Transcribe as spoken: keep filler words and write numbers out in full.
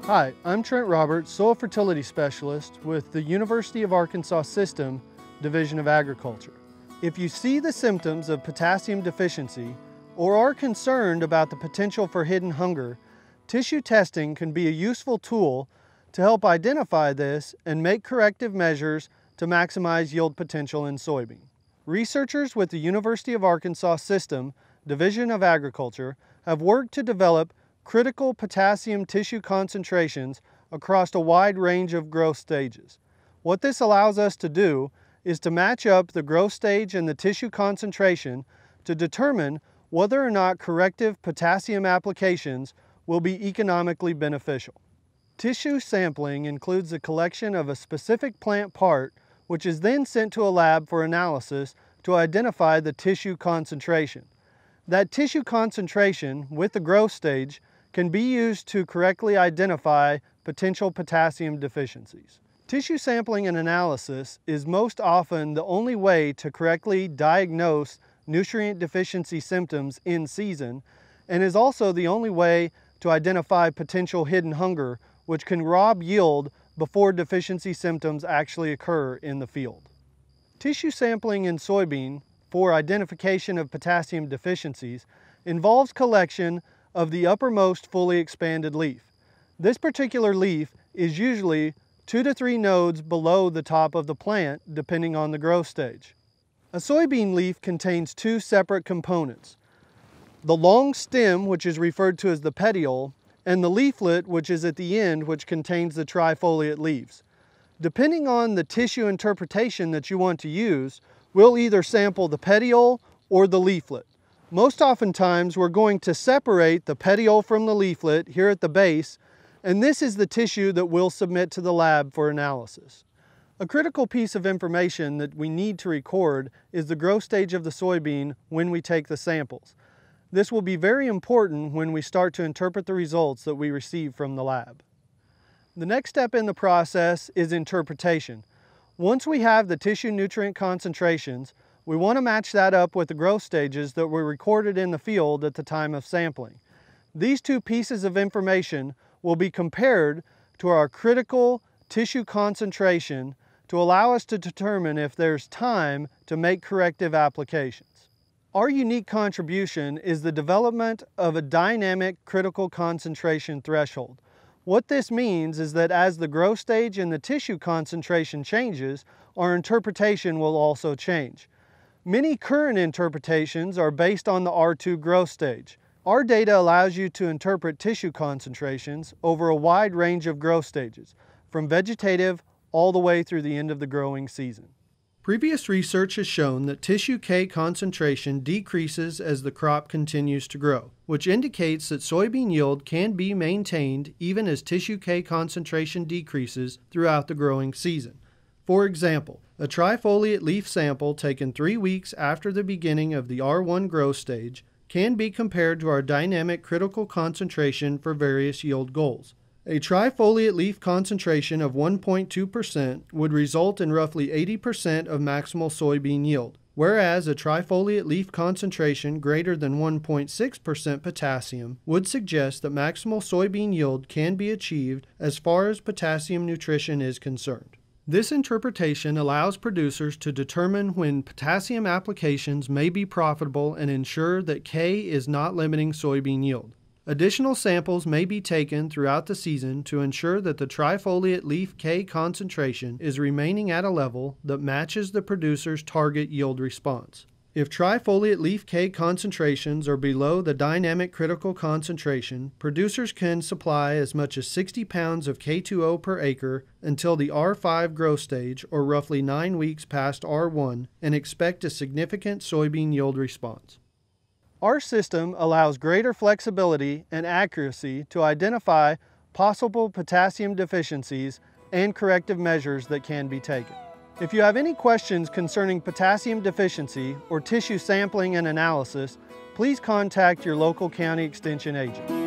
Hi, I'm Trent Roberts, Soil Fertility Specialist with the University of Arkansas System, Division of Agriculture. If you see the symptoms of potassium deficiency or are concerned about the potential for hidden hunger, tissue testing can be a useful tool to help identify this and make corrective measures to maximize yield potential in soybean. Researchers with the University of Arkansas System, Division of Agriculture, have worked to develop critical potassium tissue concentrations across a wide range of growth stages. What this allows us to do is to match up the growth stage and the tissue concentration to determine whether or not corrective potassium applications will be economically beneficial. Tissue sampling includes the collection of a specific plant part, which is then sent to a lab for analysis to identify the tissue concentration. That tissue concentration with the growth stage can be used to correctly identify potential potassium deficiencies. Tissue sampling and analysis is most often the only way to correctly diagnose nutrient deficiency symptoms in season, and is also the only way to identify potential hidden hunger, which can rob yield before deficiency symptoms actually occur in the field. Tissue sampling in soybean for identification of potassium deficiencies involves collection of the uppermost fully expanded leaf. This particular leaf is usually two to three nodes below the top of the plant, depending on the growth stage. A soybean leaf contains two separate components: the long stem, which is referred to as the petiole, and the leaflet, which is at the end, which contains the trifoliate leaves. Depending on the tissue interpretation that you want to use, we'll either sample the petiole or the leaflet. Most oftentimes, we're going to separate the petiole from the leaflet here at the base, and this is the tissue that we'll submit to the lab for analysis. A critical piece of information that we need to record is the growth stage of the soybean when we take the samples. This will be very important when we start to interpret the results that we receive from the lab. The next step in the process is interpretation. Once we have the tissue nutrient concentrations, we want to match that up with the growth stages that were recorded in the field at the time of sampling. These two pieces of information will be compared to our critical tissue concentration to allow us to determine if there's time to make corrective applications. Our unique contribution is the development of a dynamic critical concentration threshold. What this means is that as the growth stage and the tissue concentration changes, our interpretation will also change. Many current interpretations are based on the R two growth stage. Our data allows you to interpret tissue concentrations over a wide range of growth stages, from vegetative all the way through the end of the growing season. Previous research has shown that tissue K concentration decreases as the crop continues to grow, which indicates that soybean yield can be maintained even as tissue K concentration decreases throughout the growing season. For example, a trifoliate leaf sample taken three weeks after the beginning of the R one growth stage can be compared to our dynamic critical concentration for various yield goals. A trifoliate leaf concentration of one point two percent would result in roughly eighty percent of maximal soybean yield, whereas a trifoliate leaf concentration greater than one point six percent potassium would suggest that maximal soybean yield can be achieved as far as potassium nutrition is concerned. This interpretation allows producers to determine when potassium applications may be profitable and ensure that K is not limiting soybean yield. Additional samples may be taken throughout the season to ensure that the trifoliate leaf K concentration is remaining at a level that matches the producer's target yield response. If trifoliate leaf K concentrations are below the dynamic critical concentration, producers can supply as much as sixty pounds of K two O per acre until the R five growth stage, or roughly nine weeks past R one, and expect a significant soybean yield response. Our system allows greater flexibility and accuracy to identify possible potassium deficiencies and corrective measures that can be taken. If you have any questions concerning potassium deficiency or tissue sampling and analysis, please contact your local county extension agent.